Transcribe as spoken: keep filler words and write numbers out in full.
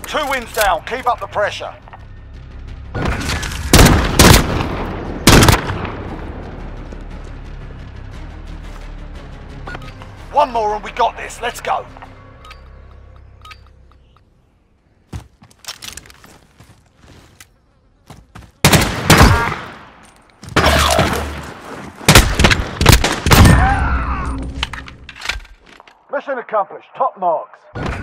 Two wins down. Keep up the pressure. One more and we got this. Let's go. Mission accomplished. Top marks.